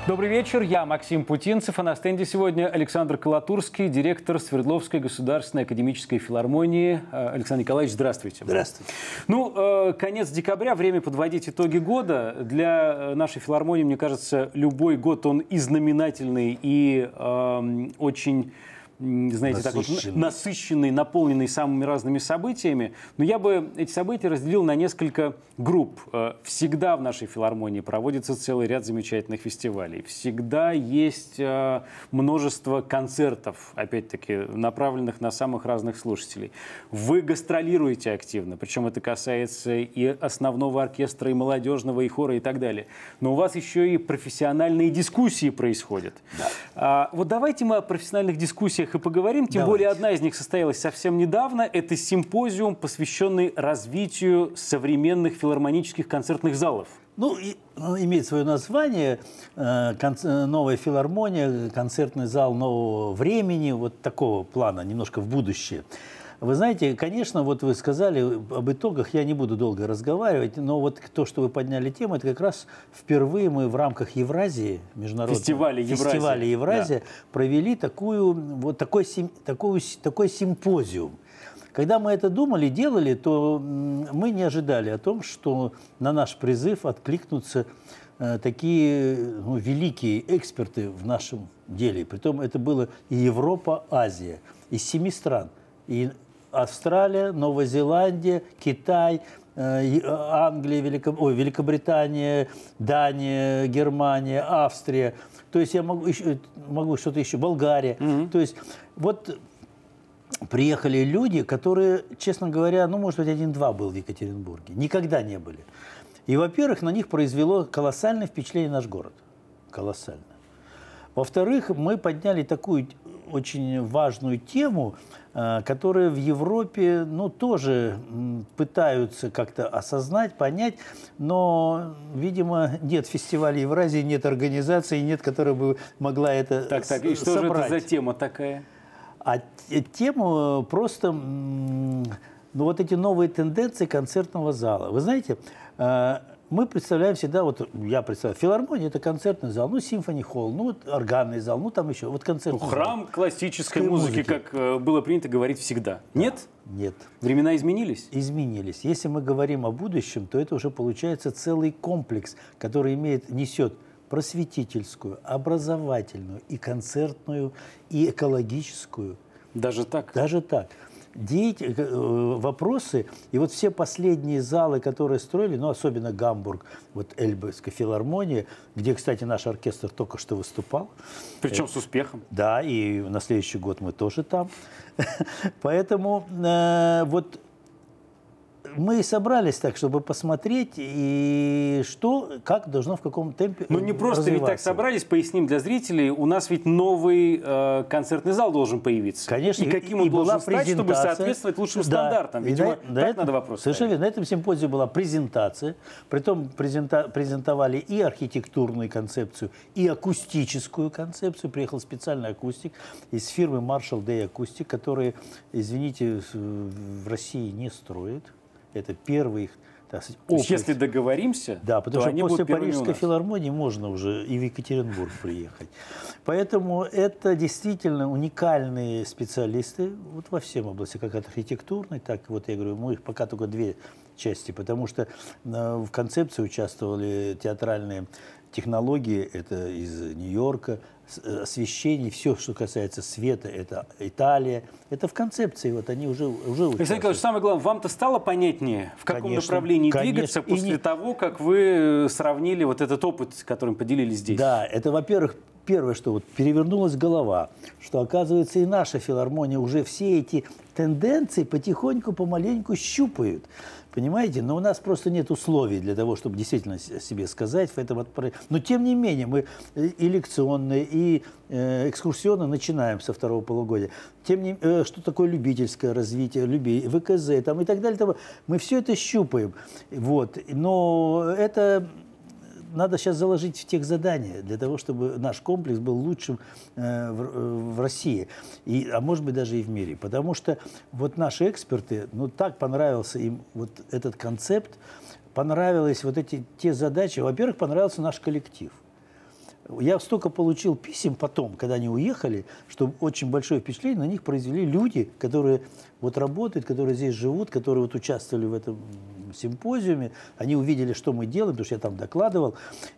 Добрый вечер, я Максим Путинцев, а на стенде сегодня Александр Колотурский, директор Свердловской государственной академической филармонии. Александр Николаевич, здравствуйте. Здравствуйте. Ну, конец декабря, время подводить итоги года. Для нашей филармонии, мне кажется, любой год, он и знаменательный, и очень... знаете, так вот, насыщенный, наполненный самыми разными событиями. Но я бы эти события разделил на несколько групп. Всегда в нашей филармонии проводится целый ряд замечательных фестивалей. Всегда есть множество концертов, опять-таки, направленных на самых разных слушателей. Вы гастролируете активно, причем это касается и основного оркестра, и молодежного, и хора, и так далее. Но у вас еще и профессиональные дискуссии происходят. Да. Вот давайте мы о профессиональных дискуссиях и поговорим. Тем более одна из них состоялась совсем недавно. Это симпозиум, посвященный развитию современных филармонических концертных залов. Ну, имеет свое название «Новая филармония», концертный зал нового времени, вот такого плана, немножко в будущее. Вы знаете, конечно, вот вы сказали об итогах, я не буду долго разговаривать, но вот то, что вы подняли тему, это как раз впервые мы в рамках Евразии, международного фестиваля Евразия, да, провели такой симпозиум. Когда мы это думали, делали, то мы не ожидали о том, что на наш призыв откликнутся такие великие эксперты в нашем деле. Притом это было и Европа, Азия, из 7 стран. И Австралия, Новая Зеландия, Китай, Англия, Великобритания, Дания, Германия, Австрия. То есть я могу что-то еще, Болгария. То есть вот приехали люди, которые, честно говоря, ну, может быть, 1-2 был в Екатеринбурге. Никогда не были. И, во-первых, на них произвело колоссальное впечатление наш город. Колоссально. Во-вторых, мы подняли такую очень важную тему, которая в Европе, ну, тоже пытаются как-то осознать, понять, но, видимо, нет фестиваля Евразии, нет организации, нет, которая бы могла это собрать. И что же это за тема такая? А тему просто, ну, вот эти новые тенденции концертного зала. Вы знаете, мы представляем всегда, вот я представляю, филармония – это концертный зал, ну, симфони-холл, ну, вот органный зал, ну, там еще, вот концертный зал. Храм классической музыки, как было принято говорить всегда. Да. Нет? Нет. Времена изменились? Изменились. Если мы говорим о будущем, то это уже получается целый комплекс, который несет просветительскую, образовательную, и концертную, и экологическую. Даже так? Даже так. Вопросы, и вот все последние залы, которые строили, ну, особенно Гамбург, вот Эльбовская филармония, где, кстати, наш оркестр только что выступал. Причем с успехом. Да, и на следующий год мы тоже там. Поэтому вот мы собрались так, чтобы посмотреть, и что, как должно в каком темпе Ну, не просто ведь так собрались, поясним для зрителей. У нас ведь новый концертный зал должен появиться. Конечно. И каким он должен стать, чтобы соответствовать лучшим стандартам? Видимо, так надо вопрос ставить. Совершенно верно. На этом симпозиуме была презентация. Притом презентовали и архитектурную концепцию, и акустическую концепцию. Приехал специальный акустик из фирмы Marshall Day Acoustic, которые, извините, в России не строят. Это первый их, так сказать, опыт. Если договоримся, да, потому то что после Парижской филармонии можно уже и в Екатеринбург приехать. Поэтому это действительно уникальные специалисты вот во всем области, как архитектурной, так вот я говорю, мы их пока только 2 части, потому что в концепции участвовали театральные технологии, это из Нью-Йорка, освещение, все, что касается света, это Италия. Это в концепции, вот они уже Александр Николаевич, самое главное, вам-то стало понятнее, в каком направлении двигаться после того, как вы сравнили вот этот опыт, которым поделились здесь? Да, это, во-первых, первое, что вот перевернулась голова, что, оказывается, и наша филармония уже все эти тенденции потихоньку, помаленьку щупают. Понимаете? Но у нас просто нет условий для того, чтобы действительно себе сказать. Но тем не менее, мы и лекционные, и экскурсионно начинаем со 2-го полугодия. Что такое любительское развитие, ВКЗ там, и так далее. Мы все это щупаем. Вот. Но это надо сейчас заложить в тех задания, для того, чтобы наш комплекс был лучшим в России, а может быть даже и в мире. Потому что вот наши эксперты, ну так понравился им вот этот концепт, понравились вот те задачи. Во-первых, понравился наш коллектив. Я столько получил писем потом, когда они уехали, что очень большое впечатление на них произвели люди, которые вот работают, которые здесь живут, которые вот участвовали в этом симпозиуме. Они увидели, что мы делаем, потому что я там докладывал,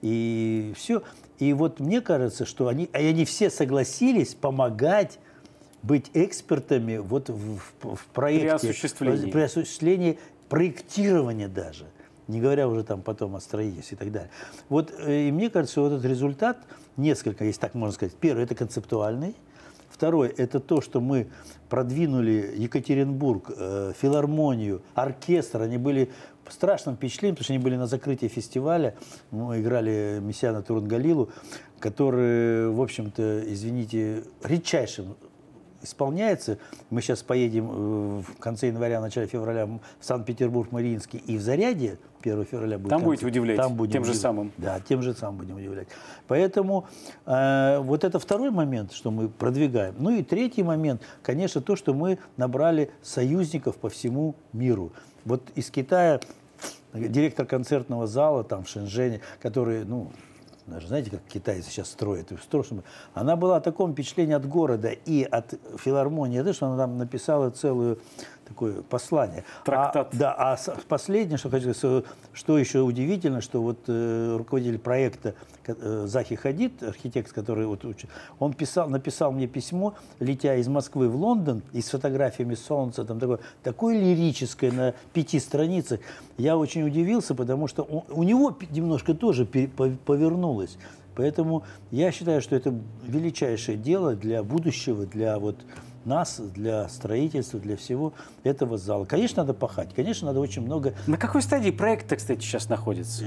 и все. И вот мне кажется, что они все согласились помогать быть экспертами вот в проекте. При осуществлении проектирования даже. Не говоря уже там потом о строительстве и так далее. Вот, и мне кажется, вот этот результат, несколько, если так можно сказать. Первый – это концептуальный. Второй – это то, что мы продвинули Екатеринбург, филармонию, оркестр. Они были в страшном впечатлении, потому что они были на закрытии фестиваля. Мы играли Мессиана Турунгалилу, который, в общем-то, извините, редчайшим исполняется. Мы сейчас поедем в конце января, начале февраля в Санкт-Петербург-Мариинский и в Зарядье. 1 февраля будет. Там будете удивлять, там будем тем же самым. Да, тем же самым будем удивлять. Поэтому вот это второй момент, что мы продвигаем. Ну и третий момент, конечно, то, что мы набрали союзников по всему миру. Вот из Китая директор концертного зала там в Шэньчжэне, который, ну, даже знаете, как китайцы сейчас строят, она была в таком впечатлении от города и от филармонии, что она там написала целую такое послание. Трактат. А последнее, что хочу сказать, что еще удивительно, что вот руководитель проекта Захи Хадид, архитектор, который вот учит, он написал мне письмо, летя из Москвы в Лондон, и с фотографиями солнца, там такое лирическое на 5 страницах. Я очень удивился, потому что у него немножко тоже повернулось. Поэтому я считаю, что это величайшее дело для будущего, для вот нас, для строительства, для всего этого зала. Конечно, надо пахать, конечно, надо очень много... На какой стадии проекта, кстати, сейчас находится?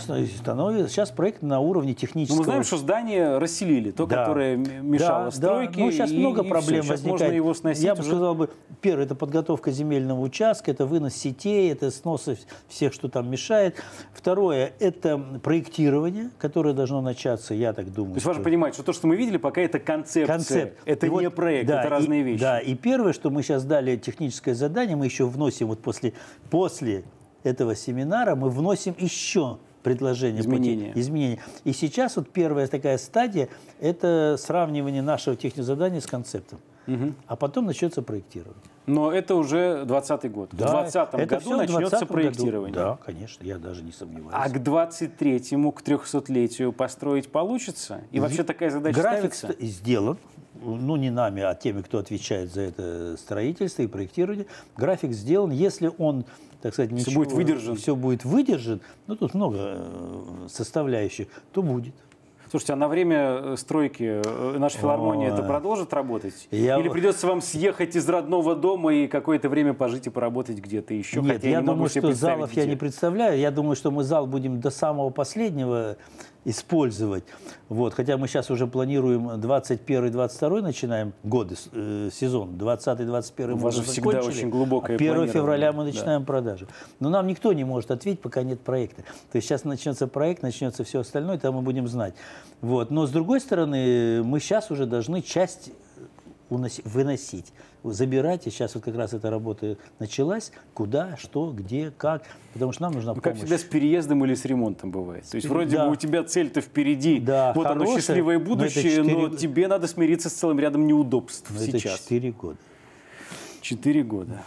Сейчас проект на уровне технического... Мы знаем, что здание расселили, то, которое мешало стройке. Ну, сейчас много проблем возникает. Можно его сносить. Я бы сказал, первое, это подготовка земельного участка, это вынос сетей, это снос всех, что там мешает. Второе, это проектирование, которое должно начаться, я так думаю. То есть важно понимать, что то, что мы видели, пока это концепция. Это не проект, это разные вещи. Да, и первое, что мы сейчас дали техническое задание, мы еще вносим, вот после этого семинара, мы вносим еще предложения, изменения. И сейчас вот первая такая стадия, это сравнивание нашего технического задания с концептом. А потом начнется проектирование. Но это уже 2020 год. Да, в 2020 году начнется проектирование. Да, конечно, я даже не сомневаюсь. А к 23-му, к 300-летию построить получится? И вообще такая задача ставится? График сделан. Ну, не нами, а теми, кто отвечает за это строительство и проектирование. График сделан. Если он, так сказать, все будет выдержан, ну, тут много составляющих, то будет. Слушайте, а на время стройки наша филармония это продолжит работать? Или придется вам съехать из родного дома и какое-то время пожить и поработать где-то еще? Нет, я думаю, что залов я не представляю. Я думаю, что мы зал будем до самого последнего использовать. Вот. Хотя мы сейчас уже планируем 21-22 начинаем годы, сезон. 20-21 мы уже всегда очень глубокое 1 февраля мы начинаем продажи. Но нам никто не может ответить, пока нет проекта. То есть сейчас начнется проект, начнется все остальное, там мы будем знать. Вот. Но с другой стороны, мы сейчас уже должны часть выносить, забирать. И сейчас вот как раз эта работа началась. Куда, что, где, как. Потому что нам нужна помощь. Как всегда с переездом или с ремонтом бывает. То есть вроде бы у тебя цель-то впереди. Да, вот хорошее, оно счастливое будущее, но тебе надо смириться с целым рядом неудобств сейчас. Это 4 года. 4 года.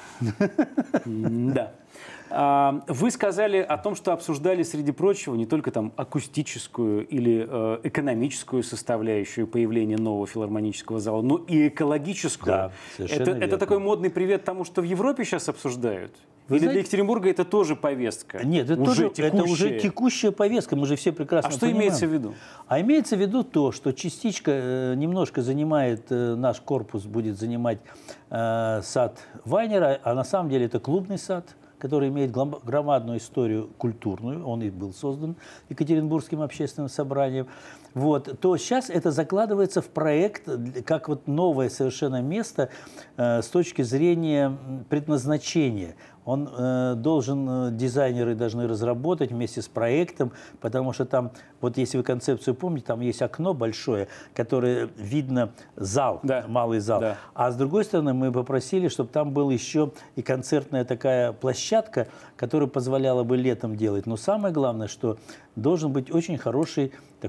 Да. Вы сказали о том, что обсуждали, среди прочего, не только там акустическую или экономическую составляющую появления нового филармонического зала, но и экологическую. Да, это такой модный привет тому, что в Европе сейчас обсуждают? Или для Екатеринбурга это тоже повестка? Нет, это уже текущая повестка, мы же все прекрасно понимаем. А что имеется в виду? А имеется в виду то, что частичка немножко занимает, наш корпус будет занимать сад Вайнера, а на самом деле это клубный сад, который имеет громадную историю культурную, он и был создан Екатеринбургским общественным собранием, вот, то сейчас это закладывается в проект как вот новое совершенно место с точки зрения предназначения. Он дизайнеры должны разработать вместе с проектом, потому что там, вот если вы концепцию помните, там есть окно большое, которое видно зал, да, малый зал. Да. А с другой стороны, мы попросили, чтобы там была еще и концертная такая площадка, которая позволяла бы летом делать. Но самое главное, что должен быть очень хороший такой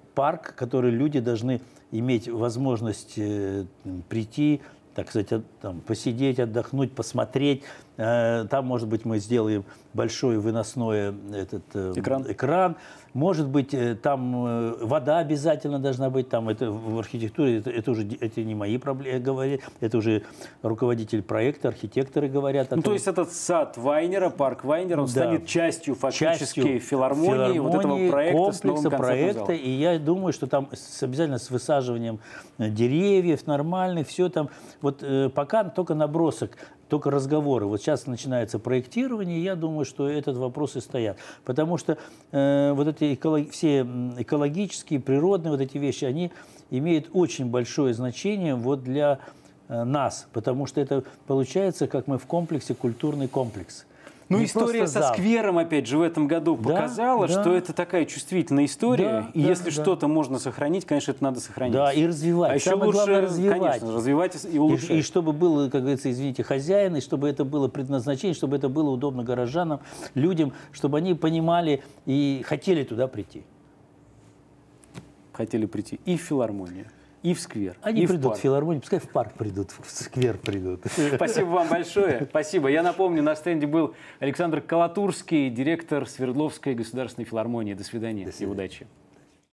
парк, который люди должны иметь возможность прийти, так сказать, там, посидеть, отдохнуть, посмотреть. Там, может быть, мы сделаем большой выносной экран. Может быть, там вода обязательно должна быть. Там это в архитектуре, это не мои проблемы говорят, это уже руководитель проекта, архитекторы говорят о том. То есть этот сад Вайнера, парк Вайнера, он станет частью фактически филармонии, вот этого проекта, комплекса проекта. И я думаю, что там обязательно с высаживанием деревьев нормальных, все там. Вот пока только набросок, только разговоры. Вот сейчас начинается проектирование, и я думаю, что этот вопрос и стоят. Потому что вот эти все экологические, природные вот эти вещи, они имеют очень большое значение вот для нас. Потому что это получается, как мы в комплексе, культурный комплекс. Ну, история со сквером, опять же, в этом году показала, что это такая чувствительная история. И если что-то можно сохранить, конечно, это надо сохранить. Да, и развивать. А еще самое главное, развивать. Конечно, развивать и улучшать. И чтобы было, как говорится, извините, хозяин, и чтобы это было предназначение, чтобы это было удобно горожанам, людям, чтобы они понимали и хотели туда прийти. Хотели прийти и в филармонию, и в сквер. Они и придут в филармонию, пускай в парк придут, в сквер придут. Спасибо вам большое. Спасибо. Я напомню, на стенде был Александр Колотурский, директор Свердловской государственной филармонии. До свидания. И удачи.